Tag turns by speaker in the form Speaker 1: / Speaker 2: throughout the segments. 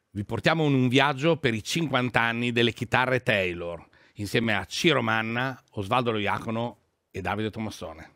Speaker 1: Vi portiamo in un viaggio per i 50 anni delle chitarre Taylor, insieme a Ciro Manna, Osvaldo Lo Iacono e Davide Tomassone.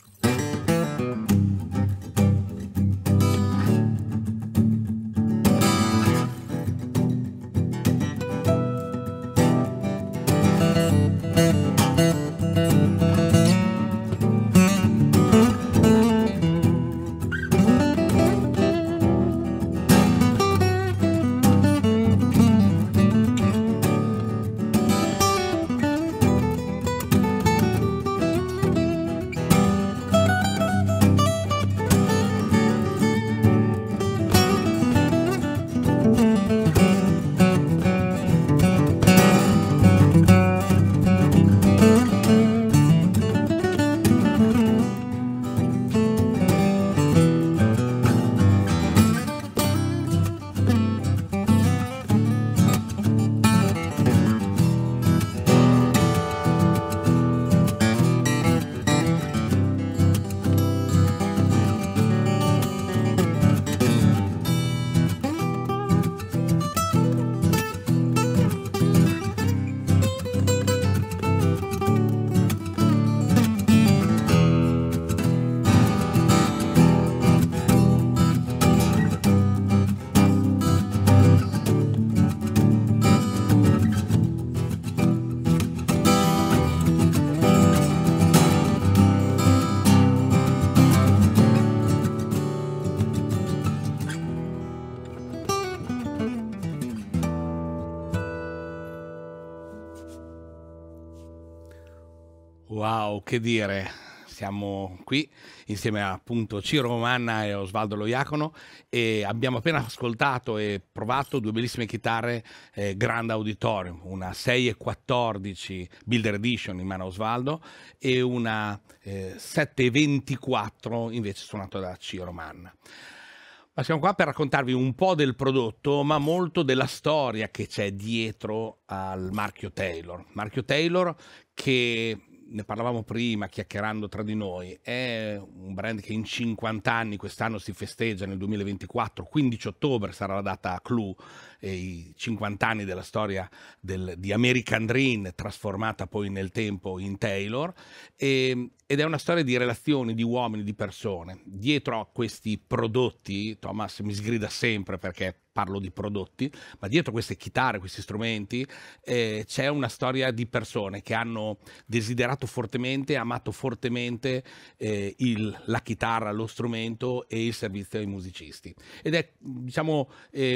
Speaker 1: Wow, che dire, siamo qui insieme a appunto Ciro Manna e Osvaldo Lo Iacono e abbiamo appena ascoltato e provato due bellissime chitarre Grand Auditorium, una 614 Builder Edition in mano a Osvaldo e una 724 invece suonata da Ciro Manna. Ma siamo qua per raccontarvi un po' del prodotto, ma molto della storia che c'è dietro al marchio Taylor. Marchio Taylor che, ne parlavamo prima chiacchierando tra di noi, è un brand che in 50 anni, quest'anno si festeggia nel 2024, 15 ottobre sarà la data clou, i 50 anni della storia di American Dream trasformata poi nel tempo in Taylor, ed è una storia di relazioni, di uomini, di persone. Dietro a questi prodotti, Thomas mi sgrida sempre perché parlo di prodotti, ma dietro queste chitarre, questi strumenti, c'è una storia di persone che hanno desiderato fortemente, amato fortemente la chitarra, lo strumento e il servizio ai musicisti. Ed è, diciamo,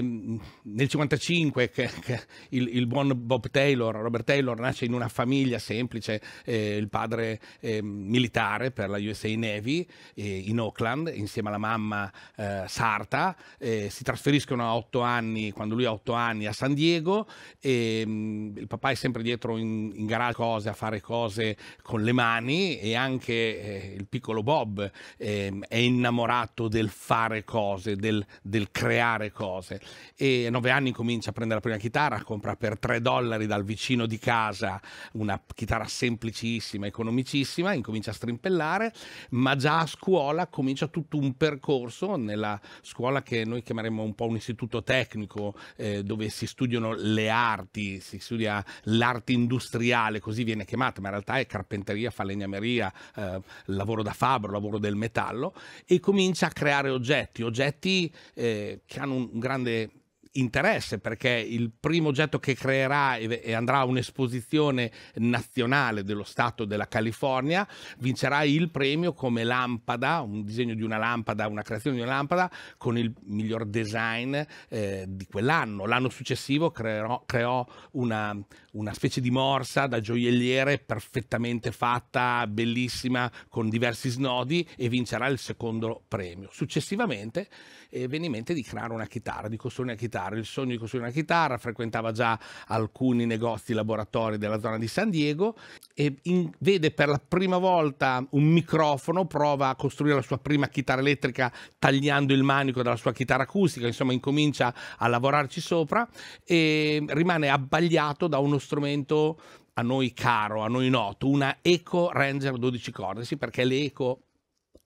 Speaker 1: nel 55 che il buon Robert Taylor, nasce in una famiglia semplice, il padre militare per la USA Navy in Oakland, insieme alla mamma sarta, si trasferiscono a 8 anni, quando lui ha 8 anni, a San Diego, e il papà è sempre dietro in garage cose, a fare cose con le mani, e anche il piccolo Bob è innamorato del fare cose, del creare cose, e a 9 anni comincia a prendere la prima chitarra, compra per $3 dal vicino di casa una chitarra semplicissima, economicissima, incomincia a strimpellare, ma già a scuola comincia tutto un percorso nella scuola che noi chiameremo un po' un istituto tecnico, dove si studiano le arti, si studia l'arte industriale, così viene chiamata, ma in realtà è carpenteria, falegnameria, lavoro da fabbro, lavoro del metallo, e comincia a creare oggetti che hanno un grande interesse, perché il primo oggetto che creerà e andrà a un'esposizione nazionale dello stato della California vincerà il premio come lampada, un disegno di una lampada, una creazione di una lampada con il miglior design di quell'anno. L'anno successivo creò una specie di morsa da gioielliere perfettamente fatta, bellissima, con diversi snodi, e vincerà il secondo premio. Successivamente venne in mente di creare una chitarra, di costruire una chitarra. Il sogno di costruire una chitarra, frequentava già alcuni negozi, laboratori della zona di San Diego, e vede per la prima volta un microfono, prova a costruire la sua prima chitarra elettrica tagliando il manico della sua chitarra acustica, insomma incomincia a lavorarci sopra e rimane abbagliato da uno strumento a noi caro, a noi noto, una Eco Ranger 12 corde, sì, perché le Eco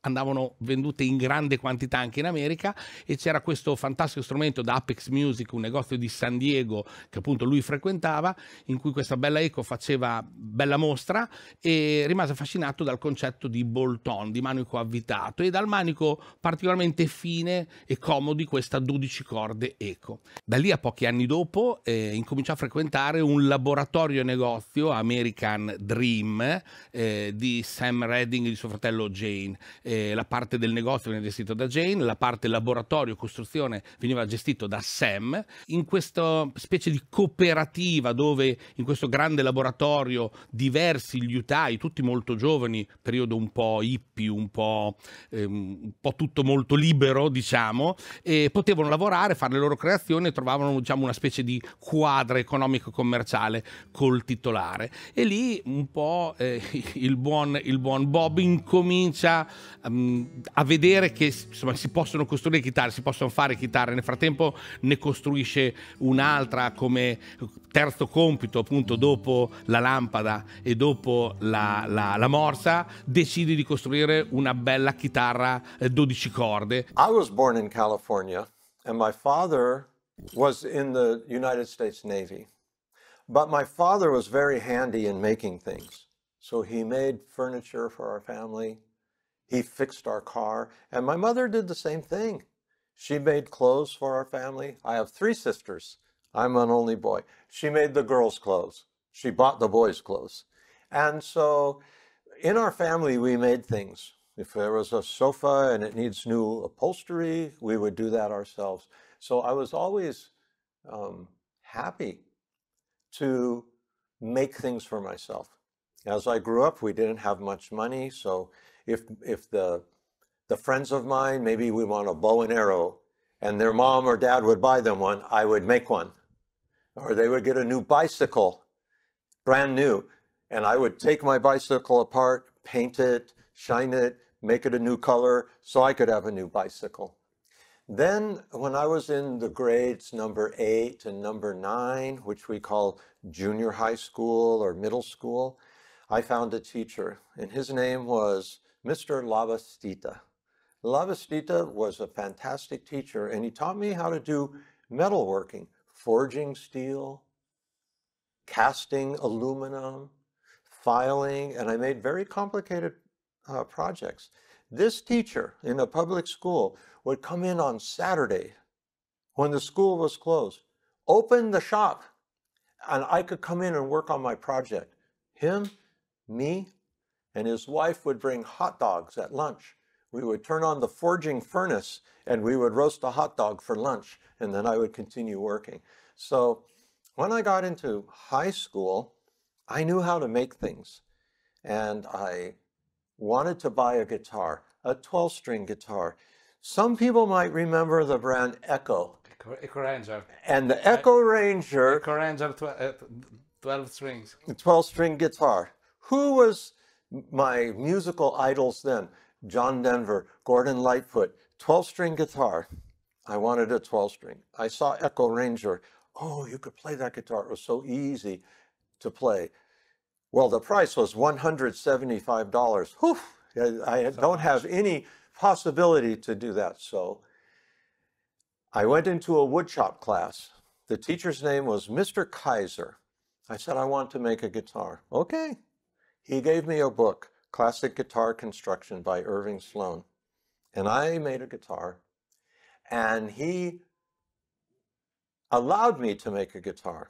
Speaker 1: andavano vendute in grande quantità anche in America, e c'era questo fantastico strumento da Apex Music, un negozio di San Diego che appunto lui frequentava, in cui questa bella Eco faceva bella mostra, e rimase affascinato dal concetto di bolt-on, di manico avvitato, e dal manico particolarmente fine e comodo di questa 12 corde Eco. Da lì, a pochi anni dopo, incominciò a frequentare un laboratorio negozio, American Dream, di Sam Redding e di suo fratello Jane. La parte del negozio veniva gestito da Jane, la parte laboratorio, costruzione veniva gestito da Sam. In questa specie di cooperativa, dove in questo grande laboratorio diversi liutai, tutti molto giovani, periodo un po' hippie, un po' tutto molto libero, diciamo, e potevano lavorare, fare le loro creazioni, e trovavano, diciamo, una specie di quadra economico-commerciale col titolare. E lì un po' il buon Bob incomincia a vedere che, insomma, si possono costruire chitarre, si possono fare chitarre. Nel frattempo ne costruisce un'altra come terzo compito, appunto, dopo la lampada e dopo la morsa, decide di costruire una bella chitarra 12 corde.
Speaker 2: I was born in California, and my father was in the United States Navy. But my father was very handy in making things. So he made furniture for our family. He fixed our car. And my mother did the same thing. She made clothes for our family. I have 3 sisters. I'm an only boy. She made the girls' clothes. She bought the boys' clothes. And so in our family, we made things. If there was a sofa and it needs new upholstery, we would do that ourselves. So I was always happy to make things for myself. As I grew up, we didn't have much money, so if the friends of mine, maybe we want a bow and arrow, and their mom or dad would buy them one, I would make one. Or they would get a new bicycle, brand new, and I would take my bicycle apart, paint it, shine it, make it a new color, so I could have a new bicycle. Then when I was in the grades number 8 and number 9, which we call junior high school or middle school, I found a teacher, and his name was Mr. Lavastita. Lavastita was a fantastic teacher, and he taught me how to do metalworking, forging steel, casting aluminum, filing, and I made very complicated projects. This teacher in a public school would come in on Saturday when the school was closed, open the shop, and I could come in and work on my project. Him, me, and his wife would bring hot dogs at lunch. We would turn on the forging furnace and we would roast a hot dog for lunch, and then I would continue working. So when I got into high school, I knew how to make things, and I wanted to buy a guitar, a 12-string guitar. Some people might remember the brand Echo.
Speaker 1: Echo Ranger.
Speaker 2: And the Echo Ranger,
Speaker 1: Echo Ranger 12 strings.
Speaker 2: 12-string guitar. Who was my musical idols then? John Denver, Gordon Lightfoot, 12-string guitar. I wanted a 12-string. I saw Echo Ranger. Oh, you could play that guitar. It was so easy to play. Well, the price was $175. Whew, I don't have any possibility to do that. So I went into a woodshop class. The teacher's name was Mr. Kaiser. I said, I want to make a guitar. Okay. He gave me a book, Classic Guitar Construction by Irving Sloan. And I made a guitar. And he allowed me to make a guitar.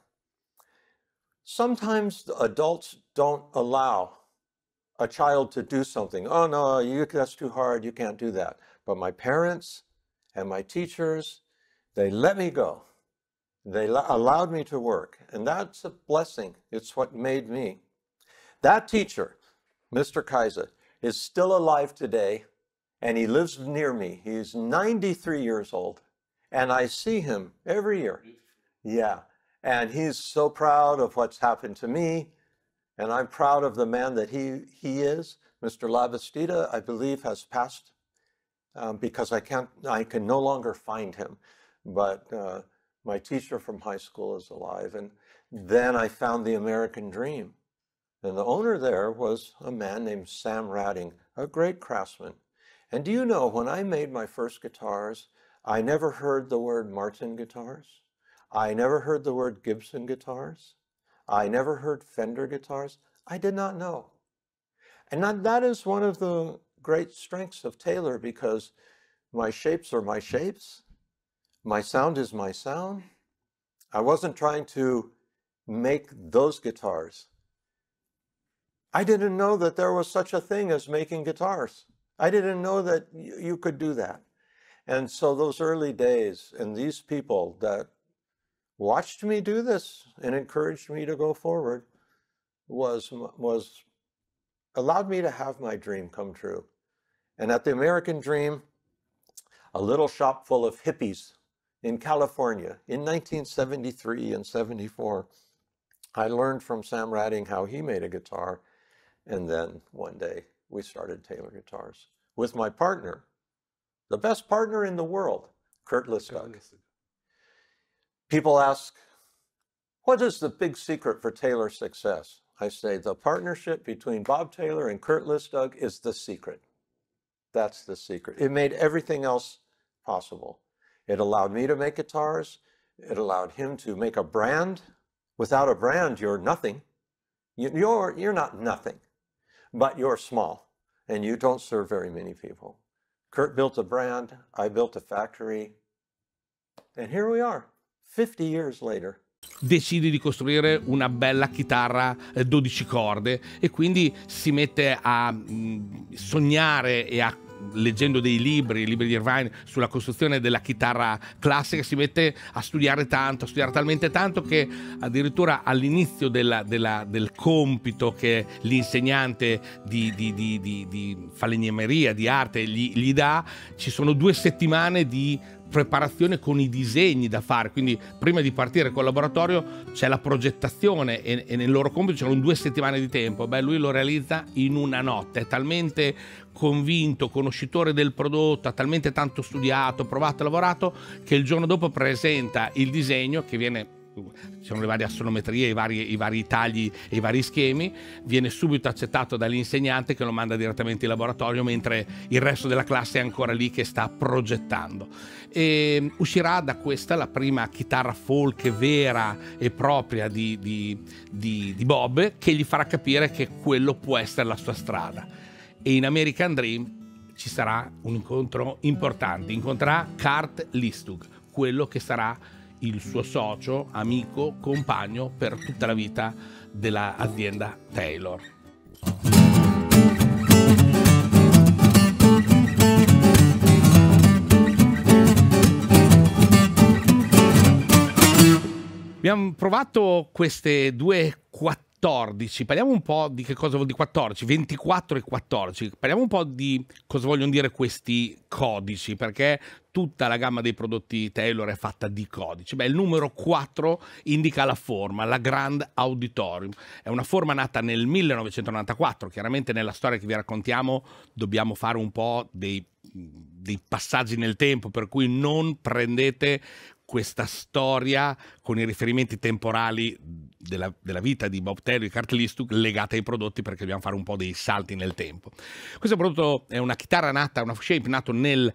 Speaker 2: Sometimes adults don't allow a child to do something. Oh, no, that's too hard. You can't do that. But my parents and my teachers, they let me go. They allowed me to work. And that's a blessing. It's what made me. That teacher, Mr. Kaiser, is still alive today, and he lives near me. He's 93 years old, and I see him every year. Yeah, and he's so proud of what's happened to me, and I'm proud of the man that he is. Mr. Lavastita, I believe, has passed because I can no longer find him. But my teacher from high school is alive, and then I found the American Dream. And the owner there was a man named Sam Radding, a great craftsman. And do you know, when I made my first guitars, I never heard the word Martin guitars. I never heard the word Gibson guitars. I never heard Fender guitars. I did not know. And that is one of the great strengths of Taylor, because my shapes are my shapes. My sound is my sound. I wasn't trying to make those guitars. I didn't know that there was such a thing as making guitars. I didn't know that you could do that. And so those early days, and these people that watched me do this and encouraged me to go forward, was allowed me to have my dream come true. And at the American Dream, a little shop full of hippies in California in 1973 and 74, I learned from Sam Radding how he made a guitar. And then one day we started Taylor Guitars with my partner, the best partner in the world, Kurt Listug. People ask, what is the big secret for Taylor's success? I say the partnership between Bob Taylor and Kurt Listug is the secret. That's the secret. It made everything else possible. It allowed me to make guitars. It allowed him to make a brand. Without a brand, you're nothing. You're not nothing, but you're small, and you don't serve very many people. Kurt built a brand. I built a factory. And here we are, 50 years later.
Speaker 1: Decide di costruire una bella chitarra 12 corde e quindi si mette a sognare e a, leggendo dei libri, i libri di Irvine sulla costruzione della chitarra classica, si mette a studiare tanto, a studiare talmente tanto che addirittura all'inizio del compito che l'insegnante di falegnameria, di arte gli dà, ci sono 2 settimane di preparazione con i disegni da fare, quindi prima di partire col laboratorio c'è la progettazione e nel loro compito c'erano 2 settimane di tempo. Beh, lui lo realizza in una notte, è talmente convinto, conoscitore del prodotto, ha talmente tanto studiato, provato, lavorato, che il giorno dopo presenta il disegno che viene, ci sono le varie assonometrie, i vari tagli e i vari schemi, viene subito accettato dall'insegnante che lo manda direttamente in laboratorio, mentre il resto della classe è ancora lì che sta progettando. E uscirà da questa la prima chitarra folk vera e propria di Bob, che gli farà capire che quello può essere la sua strada. E in American Dream ci sarà un incontro importante, incontrerà Kurt Listug, quello che sarà il suo socio, amico, compagno per tutta la vita dell'azienda Taylor. Abbiamo provato queste 2.14, parliamo un po' di che cosa vuol dire 14, 24 e 14, parliamo un po' di cosa vogliono dire questi codici, perché tutta la gamma dei prodotti Taylor è fatta di codici. Beh, il numero 4 indica la forma, la Grand Auditorium. È una forma nata nel 1994, chiaramente nella storia che vi raccontiamo dobbiamo fare un po' dei passaggi nel tempo, per cui non prendete questa storia con i riferimenti temporali della vita di Bob Taylor e Kurt Listug legata ai prodotti, perché dobbiamo fare un po' dei salti nel tempo. Questo prodotto è una chitarra nata, una shape nato nel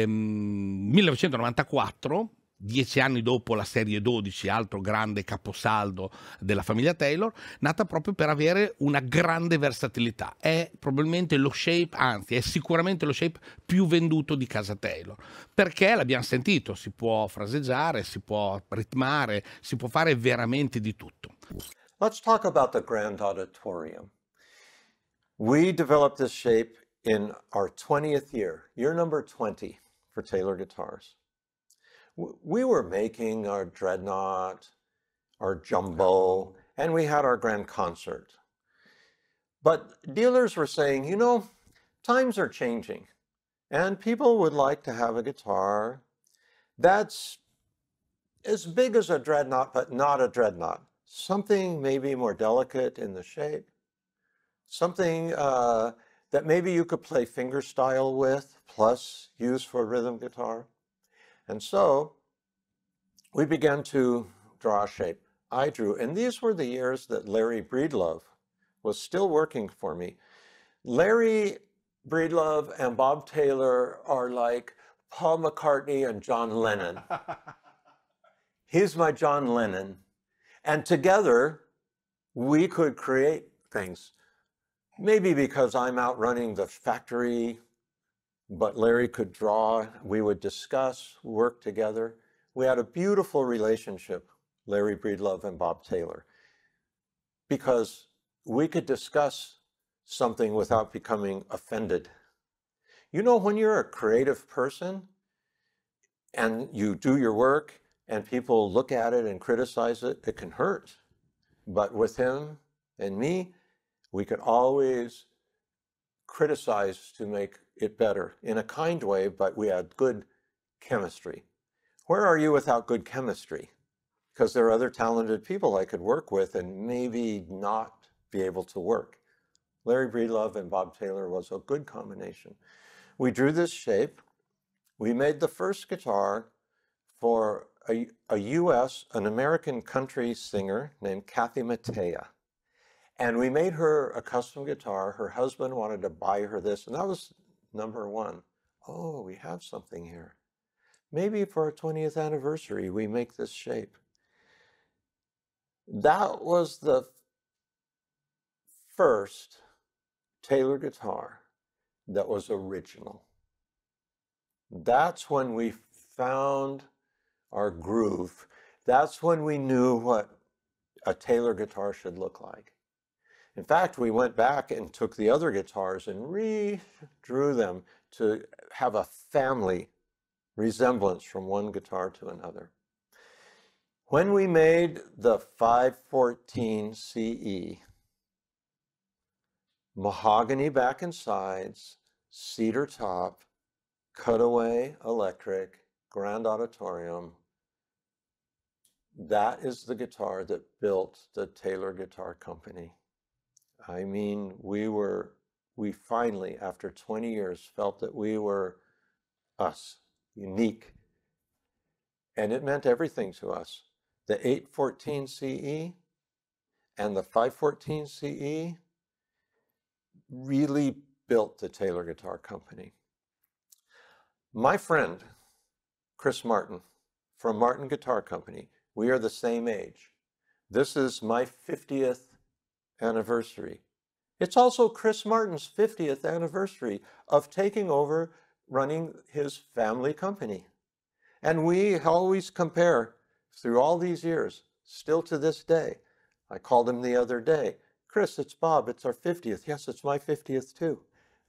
Speaker 1: 1994, 10 anni dopo la serie 12, altro grande caposaldo della famiglia Taylor, nata proprio per avere una grande versatilità. È probabilmente lo shape, anzi è sicuramente lo shape più venduto di casa Taylor, perché l'abbiamo sentito, si può fraseggiare, si può ritmare, si può fare veramente di tutto.
Speaker 2: Let's talk about the Grand Auditorium. We developed this shape in our 20th year number 20 for Taylor guitars. We were making our Dreadnought, our Jumbo, and we had our grand concert. But dealers were saying, you know, times are changing, and people would like to have a guitar that's as big as a Dreadnought, but not a Dreadnought. Something maybe more delicate in the shape, something that maybe you could play fingerstyle with, plus use for rhythm guitar. And so we began to draw a shape. I drew, and these were the years that Larry Breedlove was still working for me. Larry Breedlove and Bob Taylor are like Paul McCartney and John Lennon. He's my John Lennon. And together, we could create things. Maybe because I'm out running the factory, but Larry could draw. We would discuss, work together. We had a beautiful relationship, Larry Breedlove and Bob Taylor, because we could discuss something without becoming offended. You know, when you're a creative person and you do your work and people look at it and criticize it, it can hurt. But with him and me, we could always criticize to make it better in a kind way, but we had good chemistry. Where are you without good chemistry? Because there are other talented people I could work with and maybe not be able to work. Larry Breedlove and Bob Taylor was a good combination. We drew this shape. We made the first guitar for a US, an American country singer named Kathy Mattea. And we made her a custom guitar. Her husband wanted to buy her this, and that was number one. Oh, we have something here. Maybe for our 20th anniversary, we make this shape. That was the first Taylor guitar that was original. That's when we found our groove. That's when we knew what a Taylor guitar should look like. In fact, we went back and took the other guitars and redrew them to have a family resemblance from one guitar to another. When we made the 514 CE, mahogany back and sides, cedar top, cutaway electric, grand auditorium, that is the guitar that built the Taylor Guitar Company. I mean, we finally, after 20 years, felt that we were us, unique. And it meant everything to us. The 814 CE and the 514 CE really built the Taylor Guitar Company. My friend, Chris Martin, from Martin Guitar Company, we are the same age. This is my 50th anniversary. It's also Chris Martin's 50th anniversary of taking over running his family company. And we always compare through all these years, still to this day. I called him the other day, Chris, it's Bob, it's our 50th. Yes, it's my 50th too.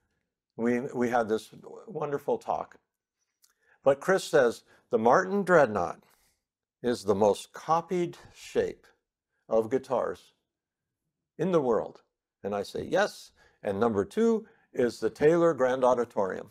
Speaker 2: We had this wonderful talk. But Chris says, the Martin Dreadnought is the most copied shape of guitars in the world. And I say, yes. And number two is the Taylor Grand Auditorium.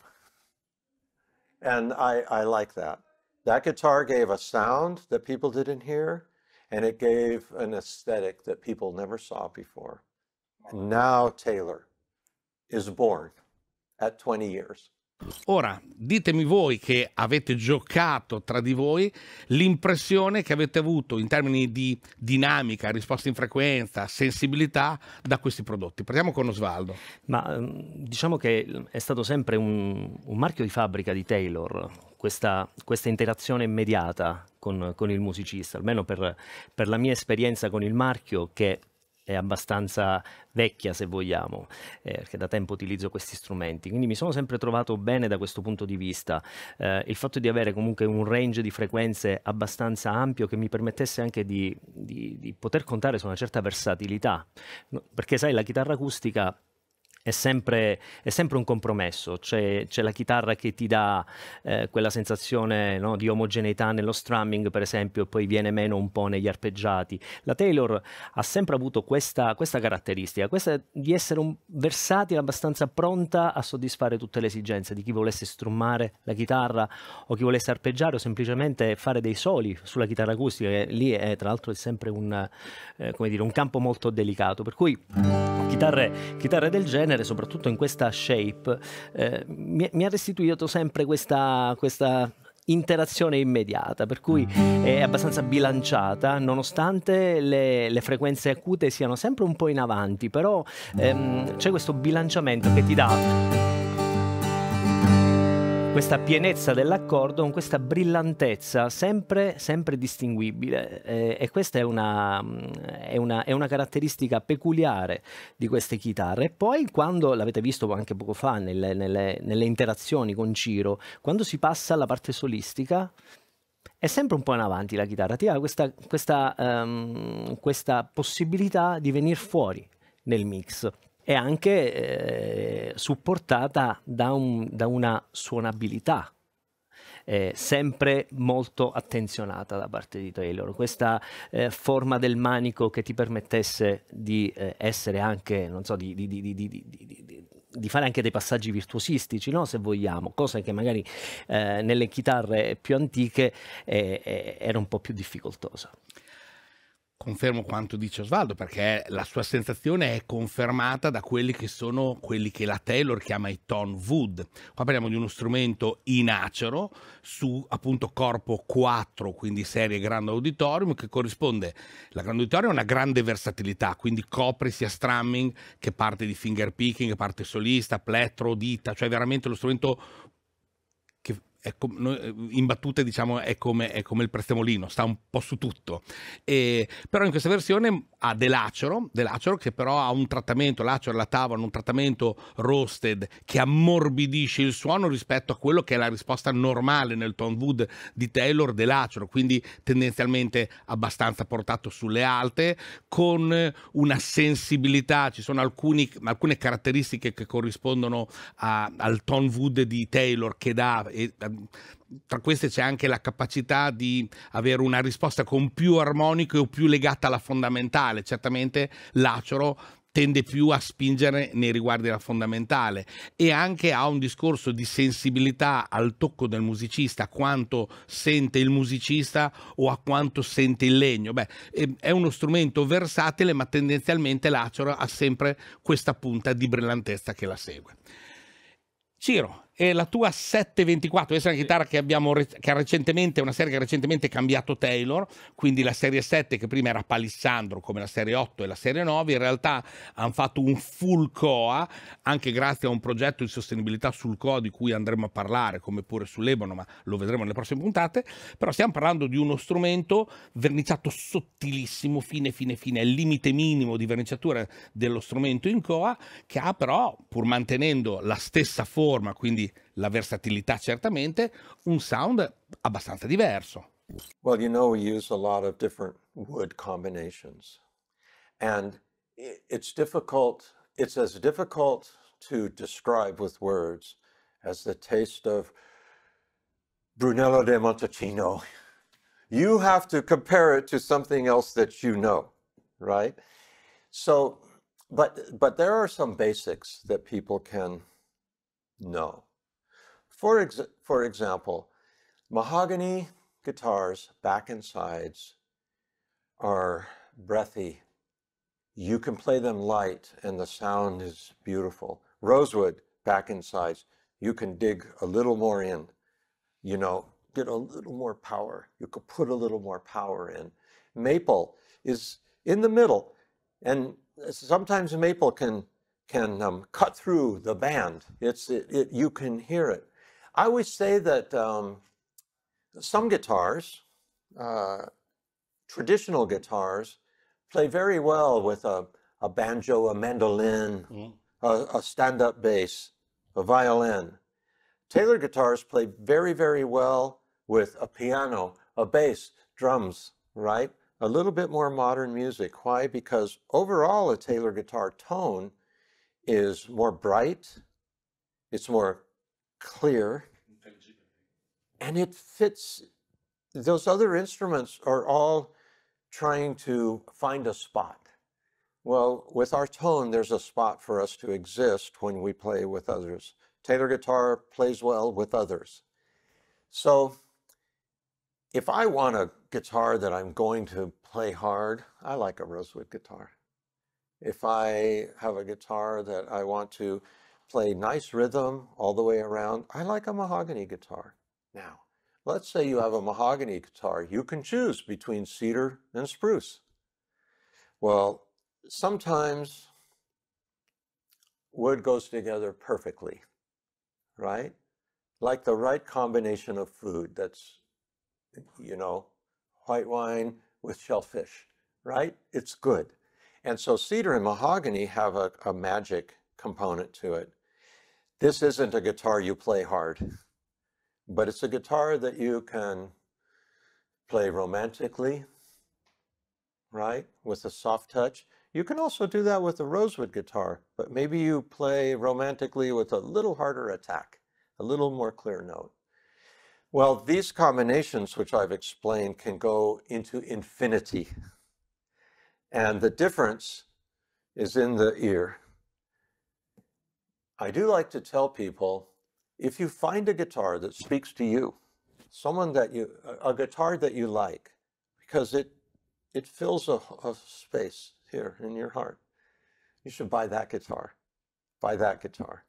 Speaker 2: And I like that. That guitar gave a sound that people didn't hear, and it gave an aesthetic that people never saw before. And now Taylor is born at 20 years.
Speaker 1: Ora, ditemi voi che avete giocato tra di voi l'impressione che avete avuto in termini di dinamica, risposta in frequenza, sensibilità da questi prodotti. Partiamo con Osvaldo.
Speaker 3: Ma diciamo che è stato sempre un marchio di fabbrica di Taylor, questa interazione immediata con il musicista, almeno per la mia esperienza con il marchio, che è abbastanza vecchia, se vogliamo, perché da tempo utilizzo questi strumenti, quindi mi sono sempre trovato bene da questo punto di vista. Il fatto di avere comunque un range di frequenze abbastanza ampio che mi permettesse anche di poter contare su una certa versatilità, perché sai, la chitarra acustica è sempre un compromesso. C'è la chitarra che ti dà quella sensazione, no, di omogeneità nello strumming, per esempio, e poi viene meno un po' negli arpeggiati. La Taylor ha sempre avuto questa caratteristica, questa di essere versatile, abbastanza pronta a soddisfare tutte le esigenze di chi volesse strummare la chitarra o chi volesse arpeggiare o semplicemente fare dei soli sulla chitarra acustica, che lì è tra l'altro sempre come dire, un campo molto delicato, per cui chitarre del genere, soprattutto in questa shape, mi ha restituito sempre questa interazione immediata, per cui è abbastanza bilanciata, nonostante le frequenze acute siano sempre un po' in avanti, però c'è questo bilanciamento che ti dà questa pienezza dell'accordo con questa brillantezza sempre distinguibile, e questa è una caratteristica peculiare di queste chitarre. E poi, quando l'avete visto anche poco fa nelle interazioni con Ciro, quando si passa alla parte solistica è sempre un po' in avanti la chitarra, ti ha questa possibilità di venire fuori nel mix. È anche supportata da una suonabilità sempre molto attenzionata da parte di Taylor. Questa forma del manico che ti permettesse di essere anche, non so, di fare anche dei passaggi virtuosistici, no? Se vogliamo, cosa che magari nelle chitarre più antiche era un po' più difficoltosa.
Speaker 1: Confermo quanto dice Osvaldo, perché la sua sensazione è confermata da quelli che la Taylor chiama i tone wood. Qua parliamo di uno strumento in acero su appunto corpo 4, quindi serie grande auditorium, che corrisponde, la grande auditorium, a una grande versatilità, quindi copre sia strumming che parte di finger picking, parte solista, plettro, dita, cioè veramente lo strumento che in battute, diciamo, è come il prezzemolino, sta un po' su tutto. Però in questa versione ha dell'acero che però ha un trattamento, l'acero e la tavola, un trattamento roasted che ammorbidisce il suono rispetto a quello che è la risposta normale nel tone wood di Taylor dell'acero, quindi tendenzialmente abbastanza portato sulle alte, con una sensibilità. Ci sono alcune caratteristiche che corrispondono al tone wood di Taylor che dà, tra queste c'è anche la capacità di avere una risposta con più armonico o più legata alla fondamentale. Certamente l'acero tende più a spingere nei riguardi della fondamentale, e anche ha un discorso di sensibilità al tocco del musicista, a quanto sente il musicista o a quanto sente il legno. È uno strumento versatile, ma tendenzialmente l'acero ha sempre questa punta di brillantezza che la segue. Ciro, e la tua 724, questa è una chitarra che ha recentemente, una serie che ha recentemente cambiato Taylor, quindi la serie 7, che prima era palissandro come la serie 8 e la serie 9, in realtà hanno fatto un full coa, anche grazie a un progetto di sostenibilità sul coa di cui andremo a parlare, come pure sull'Ebono, ma lo vedremo nelle prossime puntate. Però stiamo parlando di uno strumento verniciato sottilissimo, fine, è il limite minimo di verniciatura dello strumento in coa, che ha però, pur mantenendo la stessa forma, quindi la versatilità certamente, un sound abbastanza diverso.
Speaker 2: Well, you know, we use a lot of different wood combinations, and it's as difficult to describe with words as the taste of Brunello de Montalcino. You have to compare it to something else that you know, right? So, but there are some basics that people can know. For example, mahogany guitars, back and sides, are breathy. You can play them light and the sound is beautiful. Rosewood, back and sides, you can dig a little more in, you know, get a little more power. You could put a little more power in. Maple is in the middle, and sometimes maple can cut through the band. You can hear it. I always say that some guitars, traditional guitars, play very well with a banjo, a mandolin, a stand-up bass, a violin. Taylor guitars play very, very well with a piano, a bass, drums, right? A little bit more modern music. Why? Because overall a Taylor guitar tone is more bright, it's more clear, and it fits. Those other instruments are all trying to find a spot. Well, with our tone, there's a spot for us to exist when we play with others. Taylor guitar plays well with others. So if I want a guitar that I'm going to play hard, I like a rosewood guitar. If I have a guitar that I want to play nice rhythm all the way around, I like a mahogany guitar. Now, let's say you have a mahogany guitar. You can choose between cedar and spruce. Well, sometimes wood goes together perfectly, right? like the right combination of food. That's, you know, white wine with shellfish, right? It's good. And so cedar and mahogany have a magic component to it. This isn't a guitar you play hard, but it's a guitar that you can play romantically, right? With a soft touch. You can also do that with a rosewood guitar, but maybe you play romantically with a little harder attack, a little more clear note. Well, these combinations, which I've explained, can go into infinity. And the difference is in the ear. I do like to tell people, if you find a guitar that speaks to you, a guitar that you like, because it fills a space here in your heart, you should buy that guitar. Buy that guitar.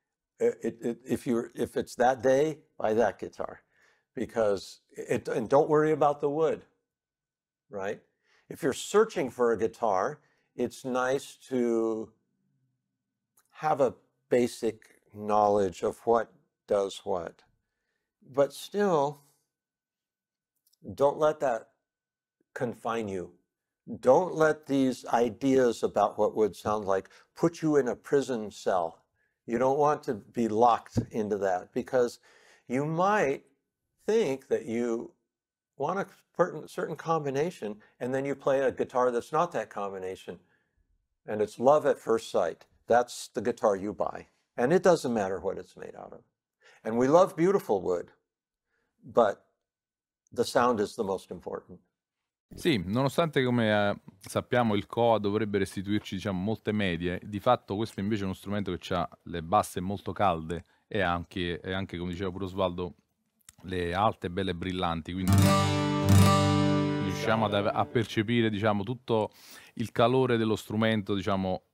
Speaker 2: If it's that day, buy that guitar, and don't worry about the wood, right? If you're searching for a guitar, it's nice to have a basic knowledge of what does what. But still, don't let that confine you. Don't let these ideas about what would sound like put you in a prison cell. You don't want to be locked into that, because you might think that you want a certain combination, and then you play a guitar that's not that combination, and it's love at first sight. That's the guitar you buy, and it doesn't matter what it's made out of. And we love beautiful wood, but the sound is the most important.
Speaker 4: Sì, nonostante, come sappiamo, il Koa dovrebbe restituirci, diciamo, molte medie, di fatto questo invece è uno strumento che ha le basse molto calde e anche, come diceva pure Osvaldo, le alte belle brillanti, quindi riusciamo a percepire, diciamo, tutto il calore dello strumento, diciamo,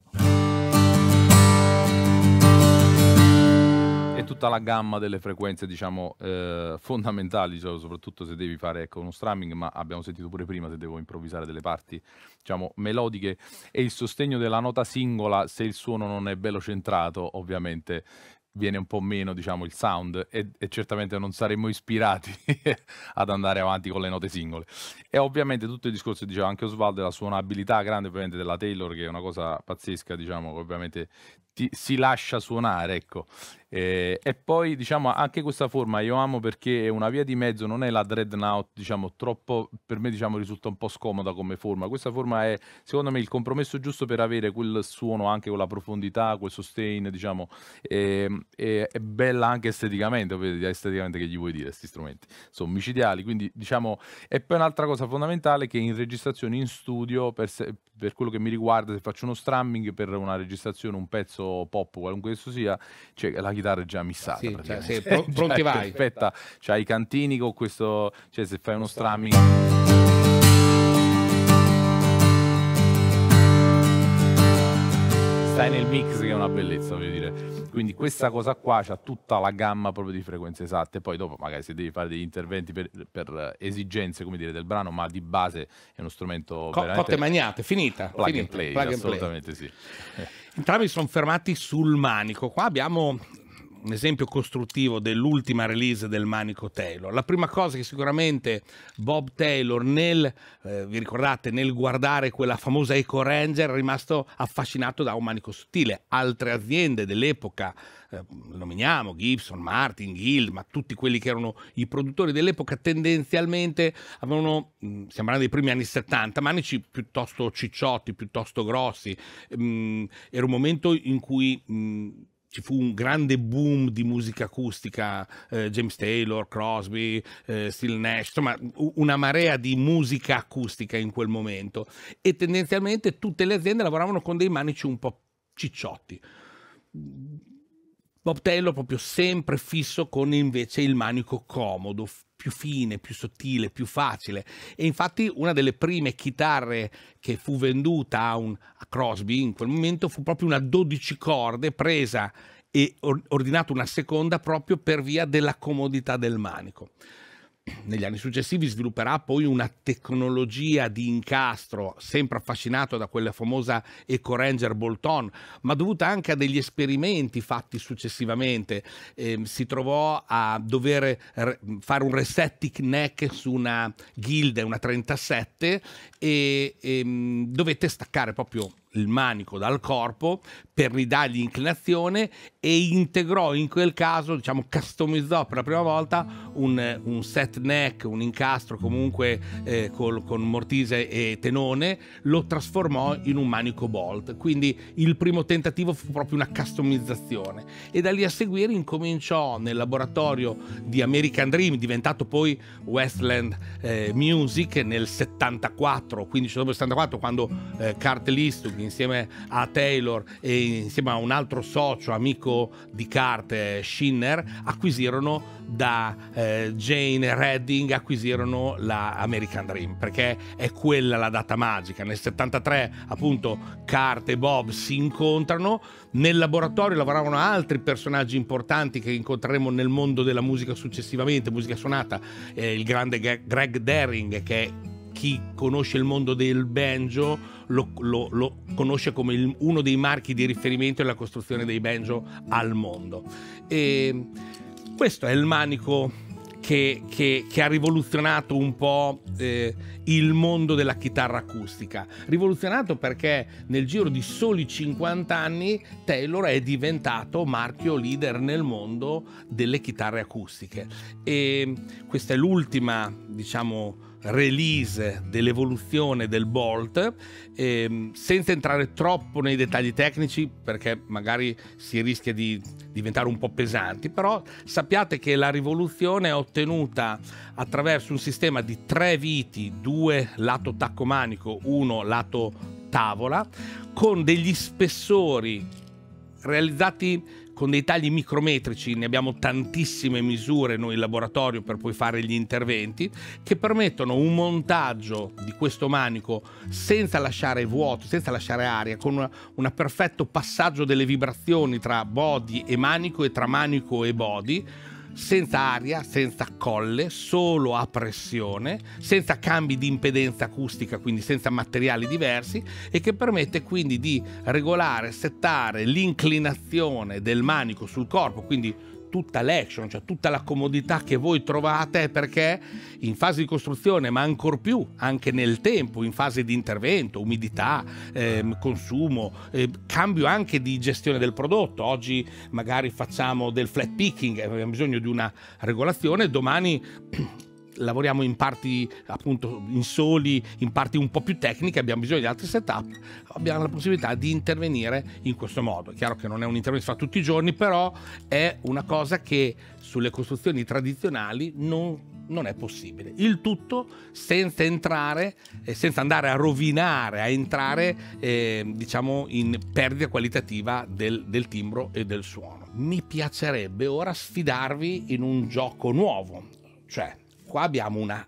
Speaker 4: e tutta la gamma delle frequenze, diciamo, fondamentali, diciamo, soprattutto se devi fare, ecco, uno strumming, ma abbiamo sentito pure prima se devo improvvisare delle parti, diciamo, melodiche, e il sostegno della nota singola, se il suono non è bello centrato, ovviamente viene un po' meno, diciamo, il sound, e certamente non saremmo ispirati ad andare avanti con le note singole. E ovviamente tutto il discorso, diceva anche Osvaldo, la suonabilità grande ovviamente della Taylor, che è una cosa pazzesca, diciamo, che ovviamente si lascia suonare, ecco. E poi, diciamo, anche questa forma io amo perché è una via di mezzo, non è la dreadnought, diciamo, troppo, per me, diciamo, risulta un po' scomoda come forma. Questa forma è, secondo me, il compromesso giusto per avere quel suono anche con la profondità, quel sustain, diciamo, è bella anche esteticamente, esteticamente che gli vuoi dire, questi strumenti sono micidiali, quindi, diciamo. E poi un'altra cosa fondamentale, che in registrazione in studio, per quello che mi riguarda, se faccio uno strumming per una registrazione, un pezzo pop, qualunque esso sia, cioè la chitarra è già missata,
Speaker 1: sì,
Speaker 4: praticamente.
Speaker 1: cioè, sì, pronti vai.
Speaker 4: Perfetta, c'hai i cantini con questo, cioè se fai uno strumming. Stai nel mix, che è una bellezza, voglio dire. Quindi questa cosa qua c'ha tutta la gamma proprio di frequenze esatte. Poi dopo magari se devi fare degli interventi per esigenze, come dire, del brano, ma di base è uno strumento veramente
Speaker 1: cotte magnate, finita.
Speaker 4: Plug and play, assolutamente sì.
Speaker 1: Entrambi sono fermati sul manico. Qua abbiamo un esempio costruttivo dell'ultima release del manico Taylor. La prima cosa che sicuramente Bob Taylor, vi ricordate, nel guardare quella famosa Echo Ranger, è rimasto affascinato da un manico sottile. Altre aziende dell'epoca, nominiamo Gibson, Martin, Guild, ma tutti quelli che erano i produttori dell'epoca, tendenzialmente avevano, stiamo parlando dei primi anni 70, manici piuttosto cicciotti, piuttosto grossi. Era un momento in cui ci fu un grande boom di musica acustica, James Taylor, Crosby, Steve Nash, insomma una marea di musica acustica in quel momento, e tendenzialmente tutte le aziende lavoravano con dei manici un po' cicciotti. Bob Taylor proprio sempre fisso con invece il manico comodo, più fine, più sottile, più facile. E infatti una delle prime chitarre che fu venduta a Crosby in quel momento fu proprio una 12 corde presa e ordinato una seconda proprio per via della comodità del manico. negli anni successivi svilupperà poi una tecnologia di incastro, sempre affascinato da quella famosa Eco Ranger Bolt-on, ma dovuta anche a degli esperimenti fatti successivamente. Si trovò a dover fare un resetting neck su una Gilde, una 37, e dovette staccare proprio il manico dal corpo per ridargli inclinazione, e integrò in quel caso, diciamo, customizzò per la prima volta un set neck, un incastro comunque con mortise e tenone, lo trasformò in un manico Bolt. Quindi il primo tentativo fu proprio una customizzazione, e da lì a seguire incominciò nel laboratorio di American Dream, diventato poi Westland Music, nel 74, 15 ottobre 74, quando Curt Listug insieme a Taylor e insieme a un altro socio amico di Curt, Schinner, acquisirono da Jane Redding, acquisirono la American Dream, perché è quella la data magica. Nel 73 appunto Curt e Bob si incontrano, nel laboratorio lavoravano altri personaggi importanti che incontreremo nel mondo della musica successivamente, musica suonata, il grande Greg Daring, che chi conosce il mondo del banjo lo conosce come uno dei marchi di riferimento nella costruzione dei banjo al mondo. E questo è il manico che ha rivoluzionato un po' il mondo della chitarra acustica. Rivoluzionato perché nel giro di soli 50 anni Taylor è diventato marchio leader nel mondo delle chitarre acustiche, e questa è l'ultima, diciamo, release dell'evoluzione del Bolt, senza entrare troppo nei dettagli tecnici perché magari si rischia di diventare un po' pesanti, però sappiate che la rivoluzione è ottenuta attraverso un sistema di 3 viti, 2 lato tacco manico, 1 lato tavola, con degli spessori realizzati con dei tagli micrometrici. Ne abbiamo tantissime misure noi in laboratorio per poi fare gli interventi, che permettono un montaggio di questo manico senza lasciare vuoto, senza lasciare aria, con un perfetto passaggio delle vibrazioni tra body e manico e tra manico e body, senza aria, senza colle, solo a pressione, senza cambi di impedenza acustica, quindi senza materiali diversi, e che permette quindi di regolare, settare l'inclinazione del manico sul corpo, quindi tutta l'action, cioè tutta la comodità che voi trovate, perché in fase di costruzione, ma ancor più anche nel tempo, in fase di intervento, umidità, consumo, cambio anche di gestione del prodotto. Oggi magari facciamo del flat picking, abbiamo bisogno di una regolazione, domani lavoriamo in parti appunto in soli, in parti un po' più tecniche, abbiamo bisogno di altri setup, abbiamo la possibilità di intervenire in questo modo. È chiaro che non è un intervento che si fa tutti i giorni, però è una cosa che sulle costruzioni tradizionali non è possibile. Il tutto senza entrare, senza andare a rovinare, a entrare diciamo in perdita qualitativa del timbro e del suono. Mi piacerebbe ora sfidarvi in un gioco nuovo, cioè qua abbiamo una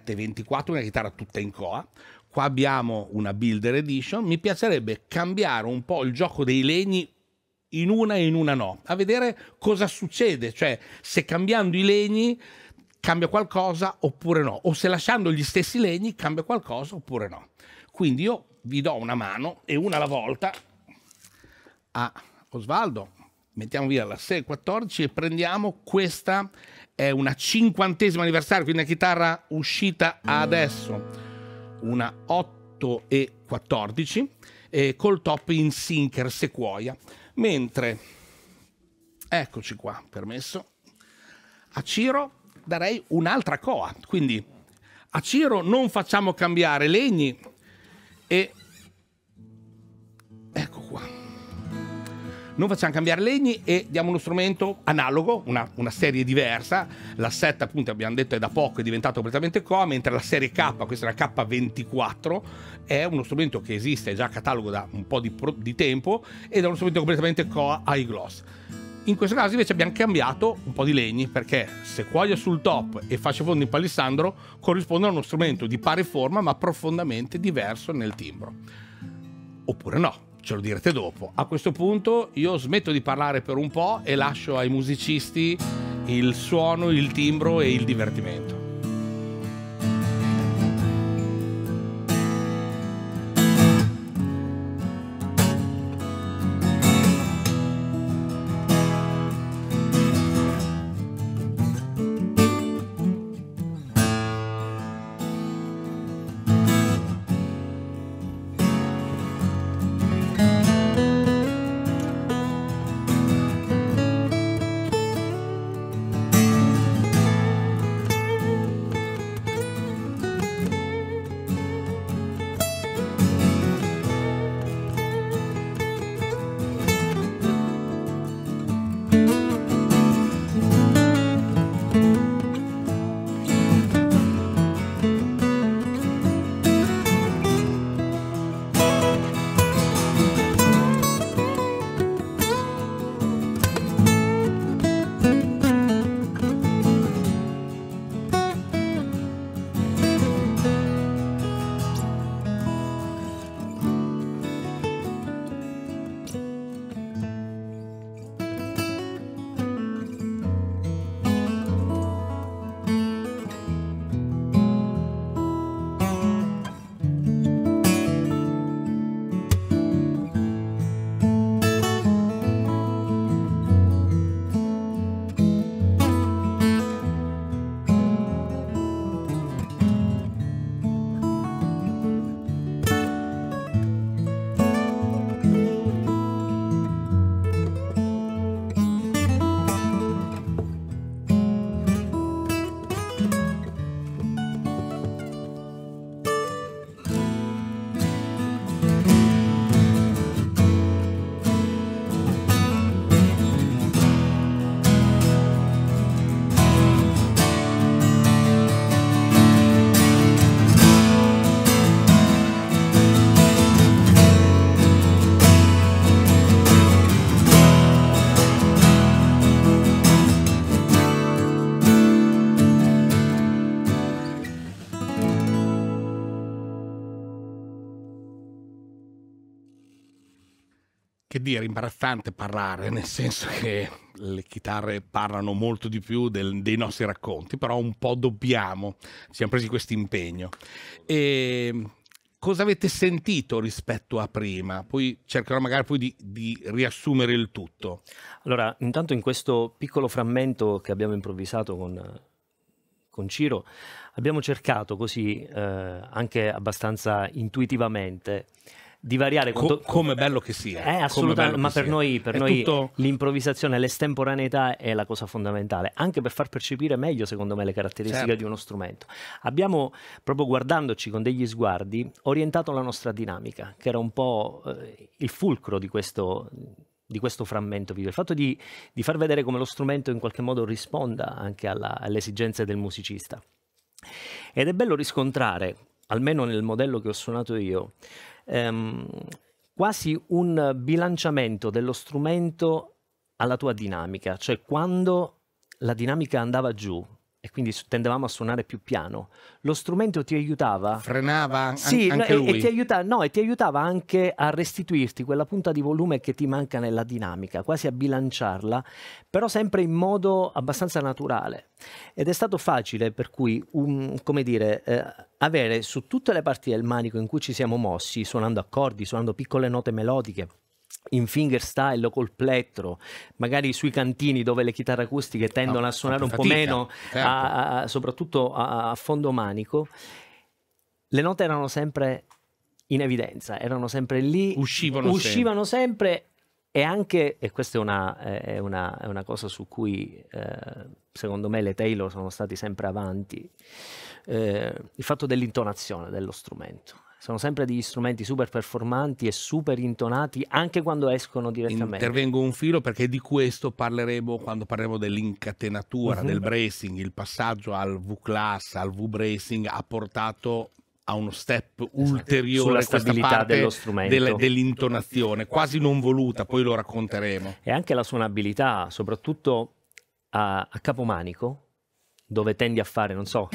Speaker 1: 724, una chitarra tutta in coa, qua abbiamo una Builder Edition. Mi piacerebbe cambiare un po' il gioco dei legni in una e in una no, a vedere cosa succede, cioè se cambiando i legni cambia qualcosa oppure no, o se lasciando gli stessi legni cambia qualcosa oppure no. Quindi io vi do una mano e una alla volta a Osvaldo, mettiamo via la 614 e prendiamo questa. È una 50° anniversario, quindi una chitarra uscita adesso, una 8/14, col top in Sinker Sequoia. Mentre, eccoci qua, permesso, a Ciro darei un'altra coa. Quindi a Ciro non facciamo cambiare legni e ecco qua. Non facciamo cambiare legni e diamo uno strumento analogo, una serie diversa. La 7 appunto abbiamo detto è da poco, è diventato completamente coa, mentre la serie K, questa è la K24, è uno strumento che esiste già a catalogo da un po' di tempo ed è uno strumento completamente coa high gloss. In questo caso invece abbiamo cambiato un po' di legni, perché Sequoia sul top e fascia fondo in palissandro corrispondono a uno strumento di pari forma ma profondamente diverso nel timbro. Oppure no. Ce lo direte dopo. A questo punto io smetto di parlare per un po' e lascio ai musicisti il suono, il timbro e il divertimento. che dire, imbarazzante parlare, nel senso che le chitarre parlano molto di più dei nostri racconti, però un po' dobbiamo, ci siamo presi questo impegno. E cosa avete sentito rispetto a prima? Poi cercherò magari poi di riassumere il tutto.
Speaker 3: Allora, intanto in questo piccolo frammento che abbiamo improvvisato con Ciro, abbiamo cercato così, anche abbastanza intuitivamente, di variare
Speaker 1: come bello che sia.
Speaker 3: Assolutamente, ma per noi
Speaker 1: tutto...
Speaker 3: l'improvvisazione, l'estemporaneità è la cosa fondamentale, anche per far percepire meglio, secondo me, le caratteristiche
Speaker 1: certo.
Speaker 3: di uno strumento. Abbiamo, proprio guardandoci con degli sguardi, orientato la nostra dinamica, che era un po' il fulcro di questo frammento video, il fatto di far vedere come lo strumento in qualche modo risponda anche alle esigenze del musicista. Ed è bello riscontrare, almeno nel modello che ho suonato io, quasi un bilanciamento dello strumento alla tua dinamica, cioè quando la dinamica andava giù e quindi tendevamo a suonare più piano, lo strumento ti aiutava,
Speaker 1: frenava
Speaker 3: sì,
Speaker 1: anche lui.
Speaker 3: E ti aiutava anche a restituirti quella punta di volume che ti manca nella dinamica, quasi a bilanciarla, però sempre in modo abbastanza naturale. Ed è stato facile, per cui, come dire, avere su tutte le parti del manico in cui ci siamo mossi, suonando accordi, suonando piccole note melodiche, in fingerstyle o col plettro, magari sui cantini dove le chitarre acustiche tendono a suonare un po' meno,
Speaker 1: certo.
Speaker 3: soprattutto a fondo manico, le note erano sempre in evidenza, erano sempre lì, uscivano sempre. E anche, e questa è una cosa su cui secondo me le Taylor sono stati sempre avanti, il fatto dell'intonazione dello strumento. Sono sempre degli strumenti super performanti e super intonati anche quando escono direttamente.
Speaker 1: Intervengo un filo perché di questo parleremo quando parleremo dell'incatenatura, del bracing. Il passaggio al V-Class, al V-Bracing ha portato a uno step ulteriore
Speaker 3: sulla stabilità dello strumento,
Speaker 1: dell'intonazione, quasi non voluta, poi lo racconteremo.
Speaker 3: E anche la suonabilità, soprattutto a capomanico, dove tendi a fare, non so,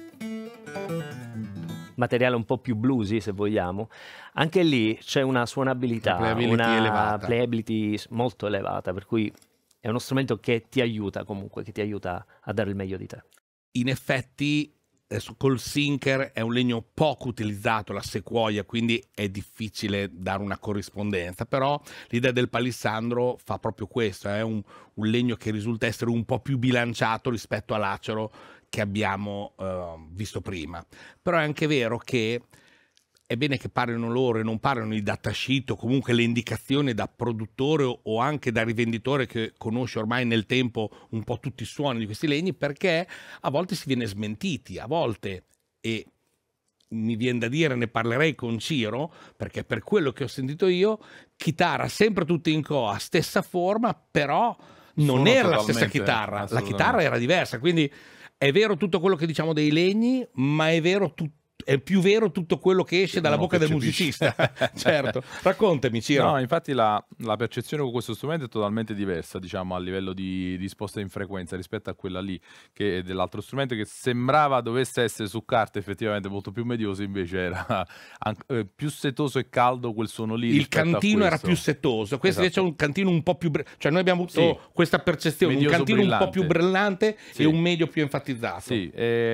Speaker 3: materiale un po' più bluesy, se vogliamo, anche lì c'è una suonabilità, una playability molto elevata, per cui è uno strumento che ti aiuta comunque, che ti aiuta a dare il meglio di te.
Speaker 1: In effetti col sinker è un legno poco utilizzato, la sequoia, quindi è difficile dare una corrispondenza, però l'idea del palissandro fa proprio questo, è un legno che risulta essere un po' più bilanciato rispetto all'acero che abbiamo visto prima. Però è anche vero che è bene che parlino loro e non parlino i datasheet o comunque le indicazioni da produttore o anche da rivenditore che conosce ormai nel tempo un po' tutti i suoni di questi legni, perché a volte si viene smentiti, a volte, e mi viene da dire, ne parlerei con Ciro, perché per quello che ho sentito io, chitarra sempre tutta in coa, stessa forma, però non era la stessa chitarra, la chitarra era diversa, quindi è vero tutto quello che diciamo dei legni, ma è vero è più vero tutto quello che esce dalla bocca del musicista. Certo. Raccontami, Ciro.
Speaker 4: No, infatti la percezione con questo strumento è totalmente diversa, diciamo, a livello di risposta in frequenza rispetto a quella lì, che è dell'altro strumento, che sembrava dovesse essere su carta effettivamente molto più medioso, invece era più setoso e caldo quel suono lì.
Speaker 1: Il cantino era più setoso, questo invece è un cantino un po' più... Cioè noi abbiamo avuto questa percezione, medioso, un cantino brillante, un po' più brillante, e un medio più enfatizzato.
Speaker 4: Sì,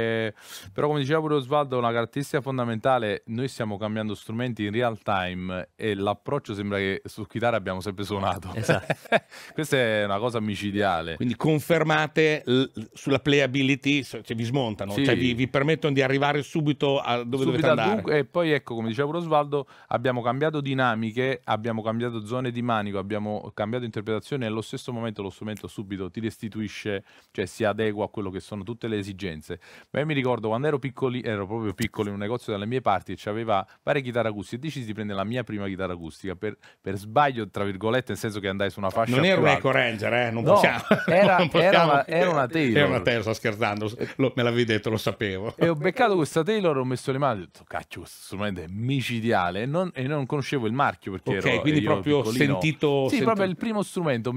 Speaker 4: però come diceva pure Osvaldo, una caratteristica fondamentale, noi stiamo cambiando strumenti in real time e l'approccio sembra che su chitarra abbiamo sempre suonato.
Speaker 3: Esatto.
Speaker 4: Questa è una cosa micidiale.
Speaker 1: Quindi confermate sulla playability, cioè vi smontano,
Speaker 4: sì,
Speaker 1: cioè vi permettono di arrivare subito a dove dovete andare.
Speaker 4: Dunque, e poi ecco, come diceva pure Osvaldo, abbiamo cambiato dinamiche, abbiamo cambiato zone di manico, abbiamo cambiato interpretazione e allo stesso momento lo strumento subito ti restituisce, cioè si adegua a quello che sono tutte le esigenze. Ma io mi ricordo quando ero proprio piccolo, in un negozio dalle mie parti, e c'aveva varie chitarre acustiche, e decisi di prendere la mia prima chitarra acustica per sbaglio, tra virgolette, nel senso che andai su una fascia.
Speaker 1: Non era un Echo Ranger, non
Speaker 4: no,
Speaker 1: possiamo.
Speaker 4: Era una Taylor.
Speaker 1: Era una Taylor, sto scherzando, me l'avevi detto, lo sapevo.
Speaker 4: E ho beccato questa Taylor, ho messo le mani e ho detto, cacchio, questo strumento è micidiale, e non conoscevo il marchio, perché
Speaker 1: quindi proprio sentito.
Speaker 4: Sì, proprio il primo strumento,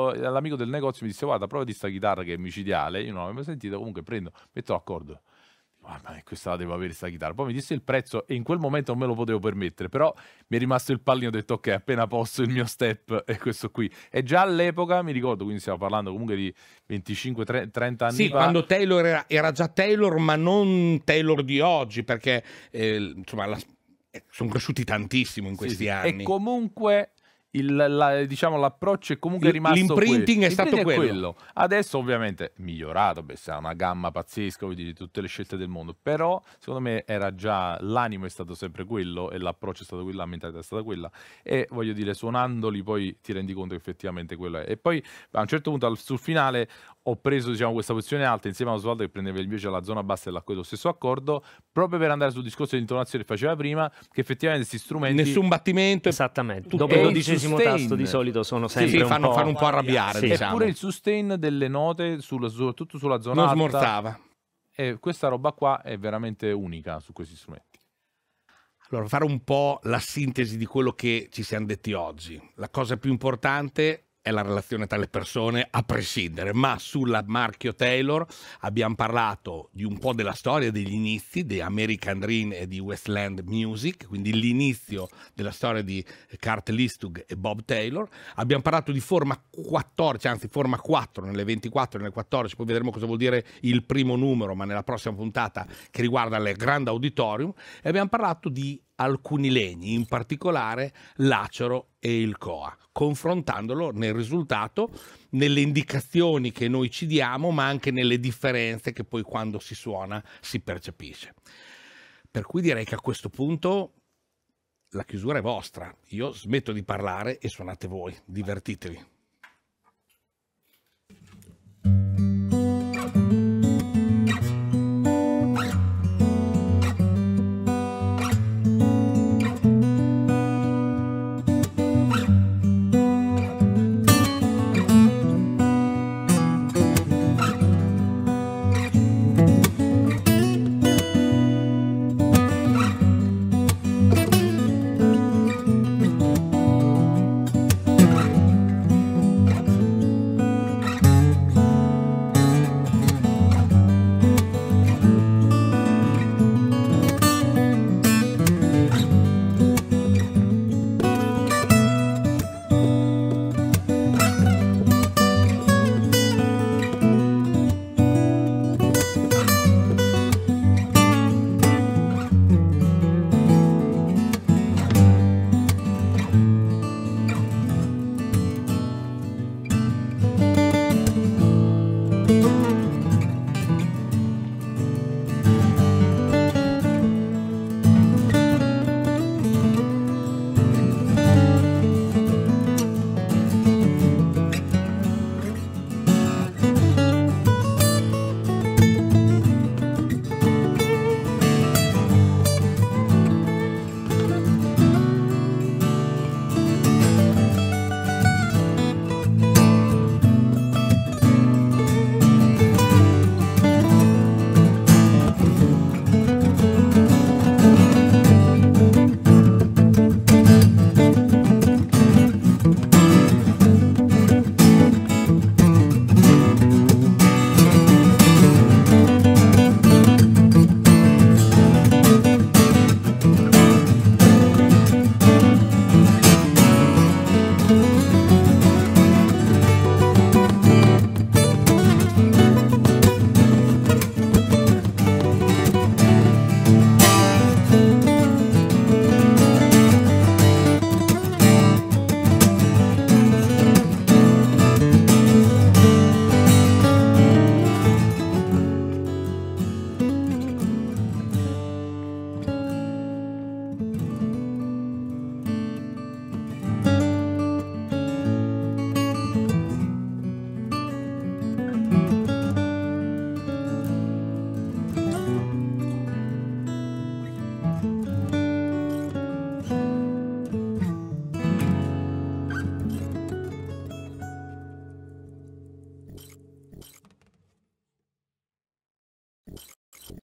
Speaker 4: l'amico del negozio mi disse, guarda, prova di sta chitarra che è micidiale, io non l'avevo mai sentito, comunque metto l'accordo. Ma questa la devo avere sta chitarra. Poi mi disse il prezzo e in quel momento non me lo potevo permettere, però mi è rimasto il pallino, ho detto ok, appena posso il mio step è questo qui. E già all'epoca, mi ricordo, quindi stiamo parlando comunque di 25-30 anni
Speaker 1: Sì,
Speaker 4: fa.
Speaker 1: quando Taylor era già Taylor, ma non Taylor di oggi, perché insomma sono cresciuti tantissimo in questi anni.
Speaker 4: E comunque diciamo, l'approccio è comunque rimasto
Speaker 1: l'imprinting è stato quello.
Speaker 4: Adesso ovviamente migliorato, sarà una gamma pazzesca, vuol dire, tutte le scelte del mondo, però secondo me era già, l'animo è stato sempre quello e l'approccio è stato quello, la mentalità è stata quella, e voglio dire, suonandoli poi ti rendi conto che effettivamente quello è. E poi a un certo punto sul finale ho preso, diciamo, questa posizione alta insieme a Osvaldo che prendeva invece la zona bassa e lo stesso accordo, proprio per andare sul discorso di intonazione che faceva prima, che effettivamente questi strumenti,
Speaker 1: nessun battimento,
Speaker 3: esattamente, dopo il 12° tasto di solito sono sempre
Speaker 1: fanno un po' arrabbiare, diciamo.
Speaker 4: Eppure il sustain delle note soprattutto sulla zona
Speaker 1: non
Speaker 4: alta
Speaker 1: smorzava,
Speaker 4: e questa roba qua è veramente unica su questi strumenti.
Speaker 1: Allora, fare un po' la sintesi di quello che ci siamo detti oggi. La cosa più importante è la relazione tra le persone, a prescindere, ma sulla marchio Taylor abbiamo parlato di un po' della storia degli inizi di American Dream e di Westland Music, quindi l'inizio della storia di Kurt Listug e Bob Taylor. Abbiamo parlato di forma 14, anzi forma 4 nelle 24 e nelle 14, poi vedremo cosa vuol dire il primo numero, ma nella prossima puntata, che riguarda il Grand Auditorium, e abbiamo parlato di alcuni legni, in particolare l'acero e il Koa, confrontandolo nel risultato, nelle indicazioni che noi ci diamo, ma anche nelle differenze che poi quando si suona si percepisce. Per cui direi che a questo punto la chiusura è vostra. Io smetto di parlare e suonate voi, divertitevi.